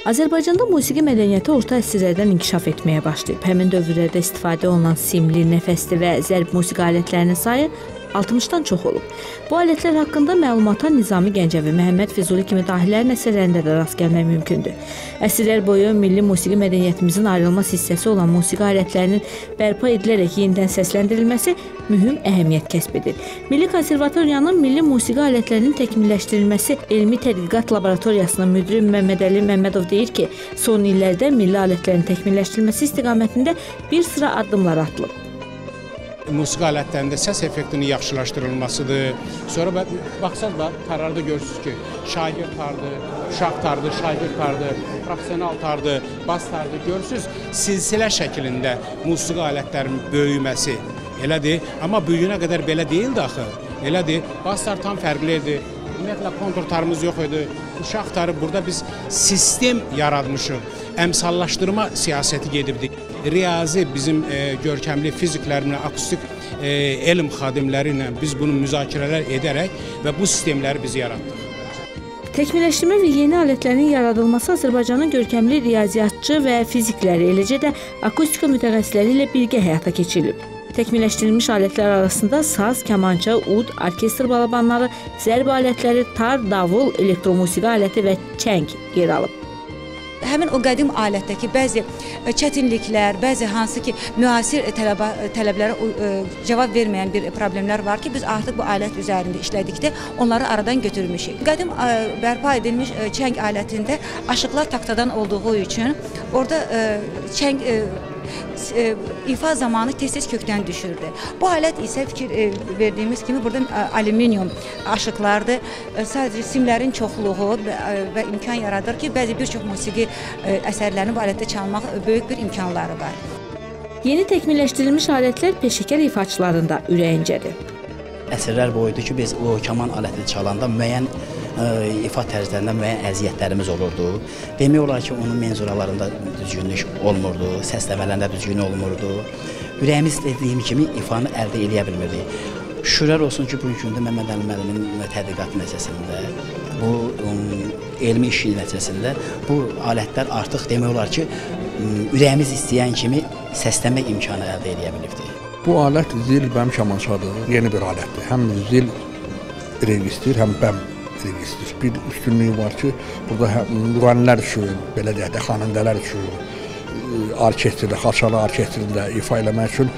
Azərbaycanda musiqi mədəniyyəti orta əsrlərdən inkişaf etməyə başlayıb. Həmin dövrlərdə istifadə olunan simli, nəfəsli və zərb musiqi alətlərinin sayı 60-dan çox olub. Bu alətlər haqqında məlumata Nizami Gəncəvi, Məhəmməd Füzuli kimi dahilərin əsərlərində də rast gəlmək mümkündür. Əsrlər boyu milli musiqi mədəniyyətimizin ayrılmaz hissəsi olan musiqi alətlərinin bərpa edilərək yenidən səsləndirilməsi mühüm əhəmiyyət kəsb edir. Milli Konservatoriyanın milli musiqi alətlərinin təkmilləşdirilməsi Elmi Tədqiqat Laboratoriyasının müdiri Məmmədəli Məmmədov deyir ki, son illərdə milli alətlərin təkmilləşdirilməsi istiqamətində bir sıra addımlar atılıb. Musiqi alətlərində səs effektinin yaxşılaşdırılmasıdır. Sonra baxsaq da tarlarda görürsünüz ki, şagird tardı, uşaq tardı, şagird tardı, profesional tardı, bas tardı. Görürsünüz, silsilə şəklində musiqi alətlərinin böyüməsi elədir. Amma büyüyünə qədər belə deyildi axı. Elədir, bas tar tam fərqlidir. Ümumiyyətlə kontur tarımız yox idi. Uşaq tarı burada biz sistem yaratmışıq. Əmsallaşdırma siyasəti gedibdik. Riyazi bizim görkəmli fiziklərimlə, akustik elm xadimləri ilə biz bunu müzakirələr edərək və bu sistemləri biz yaratdıq. Təkmilləşdirmə və yeni alətlərin yaradılması Azərbaycanın görkəmli riyaziyyatçı və fizikləri, eləcə də akustika mütəxəssisləri ilə birgə həyata keçirilib. Təkmilləşdirilmiş alətlər arasında saz, kamança, ud, orkestr balabanları, zərb alətləri, tar, davul, elektromusiqi aləti və çəng yer alıb. Həmin o qədim alətdəki bəzi çətinliklər, bəzi hansı ki, müasir tələblərə cavab verməyən bir problemlər var ki, biz artıq bu alət üzərində işlədikdə onları aradan götürmüşük. Qədim bərpa edilmiş çəng alətində aşıqlar taktadan olduğu üçün orada çəng ifa zamanı tez-tez kökdən düşürdü. Bu alət isə fikir verdiyimiz kimi burada alüminium aşıqlardır. Sadəcə simlərin çoxluğu və imkan yaradır ki, bir çox musiqi əsərlərini bu alətdə çalmaq böyük bir imkanları var. Yeni təkmilləşdirilmiş alətlər peşəkar ifaçıların da ürəyincədir. Əsrlər boyudur ki, biz o kaman alətini çalanda müəyyən ifa tərzlərində müəyyən əziyyətlərimiz olurdu. Demək olar ki, onun menzuralarında düzgünlük olmurdu, səsləmələrində düzgün olmurdu. Ürəyimiz dediyim kimi ifanı əldə edə bilmirdi. Şükürlər olsun ki, bugün gündə Məmmədəli müəllimin tədqiqatı nəticəsində, bu elmi işi nəticəsində bu alətlər artıq demək olar ki, ürəyimiz istəyən kimi səsləmək imkanı əldə edə bilibdir. Bu alət zil bəm kamançadır, yeni bir alətdir. Həm zil registr, həm bəm registr. Bir üstünlüyü var ki, burada müğənnilər üçün, belə deyək də, xanəndələr üçün, orkestrdə, xalçalı orkestrində ifa eləmək üçün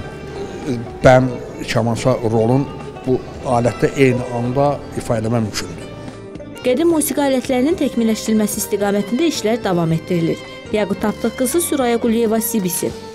bəm kamança rolun bu alətdə eyni anda ifa eləmək mümkündür. Qədim musiqi alətlərinin təkmilləşdirilməsi istiqamətində işlər davam etdirilir. Yaqut Tapdıq qızı Süraya Quliyeva, CBC.